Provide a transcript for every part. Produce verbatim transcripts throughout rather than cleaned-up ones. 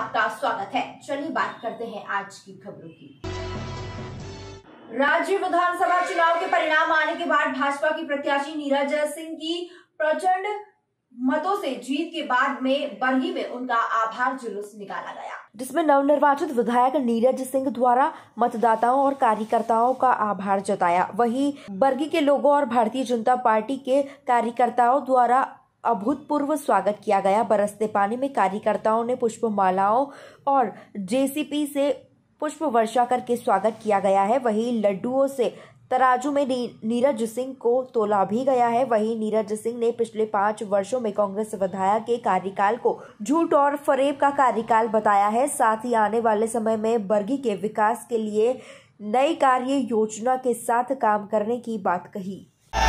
आपका स्वागत है। चलिए बात करते हैं आज की खबरों की। राज्य विधानसभा चुनाव के परिणाम आने के बाद भाजपा की प्रत्याशी नीरज सिंह की प्रचंड मतों से जीत के बाद में बरही में उनका आभार जुलूस निकाला गया, जिसमें नवनिर्वाचित विधायक नीरज सिंह द्वारा मतदाताओं और कार्यकर्ताओं का आभार जताया। वहीं बरगी के लोगों और भारतीय जनता पार्टी के कार्यकर्ताओं द्वारा अभूतपूर्व स्वागत किया गया। बरसते पानी में कार्यकर्ताओं ने पुष्पमालाओं और जेसीपी से पुष्प वर्षा करके स्वागत किया गया है। वहीं लड्डुओं से तराजू में नीरज सिंह को तोला भी गया है। वहीं नीरज सिंह ने पिछले पांच वर्षों में कांग्रेस विधायक के कार्यकाल को झूठ और फरेब का कार्यकाल बताया है। साथ ही आने वाले समय में बरगी के विकास के लिए नई कार्य योजना के साथ काम करने की बात कही।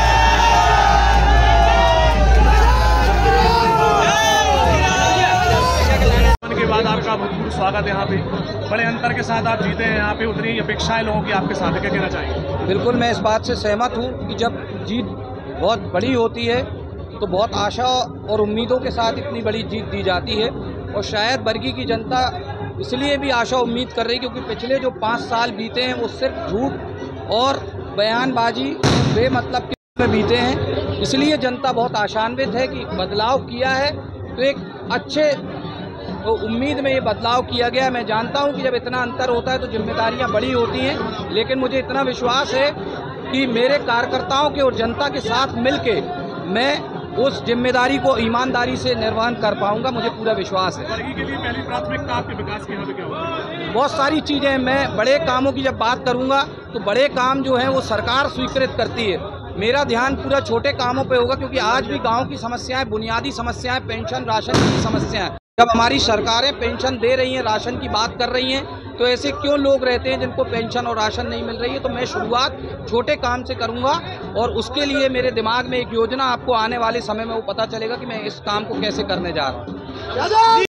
के बाद आपका भरपूर स्वागत यहाँ पे, बड़े अंतर के साथ आप जीते हैं यहाँ पे, उतनी अपेक्षाएं लोगों की आपके साथ, क्या कहना चाहेंगे? बिल्कुल, मैं इस बात से सहमत हूँ कि जब जीत बहुत बड़ी होती है तो बहुत आशा और उम्मीदों के साथ इतनी बड़ी जीत दी जाती है। और शायद बरगी की जनता इसलिए भी आशा उम्मीद कर रही क्योंकि पिछले जो पाँच साल बीते हैं वो सिर्फ झूठ और बयानबाजी बेमतलब के बीते हैं। इसलिए जनता बहुत आशान्वित है कि बदलाव किया है, तो एक अच्छे तो उम्मीद में ये बदलाव किया गया। मैं जानता हूं कि जब इतना अंतर होता है तो जिम्मेदारियां बड़ी होती हैं, लेकिन मुझे इतना विश्वास है कि मेरे कार्यकर्ताओं के और जनता के साथ मिलके मैं उस जिम्मेदारी को ईमानदारी से निर्वहन कर पाऊंगा। मुझे पूरा विश्वास है। बरगी के लिए पहली प्राथमिकता आपके विकास के यहाँ पे क्या होगा? बहुत सारी चीज़ें, मैं बड़े कामों की जब बात करूँगा तो बड़े काम जो हैं वो सरकार स्वीकृत करती है। मेरा ध्यान पूरा छोटे कामों पर होगा, क्योंकि आज भी गाँव की समस्याएँ, बुनियादी समस्याएँ, पेंशन राशन की समस्याएँ, जब हमारी सरकारें पेंशन दे रही हैं, राशन की बात कर रही हैं, तो ऐसे क्यों लोग रहते हैं जिनको पेंशन और राशन नहीं मिल रही है? तो मैं शुरुआत छोटे काम से करूंगा और उसके लिए मेरे दिमाग में एक योजना, आपको आने वाले समय में वो पता चलेगा कि मैं इस काम को कैसे करने जा रहा हूँ।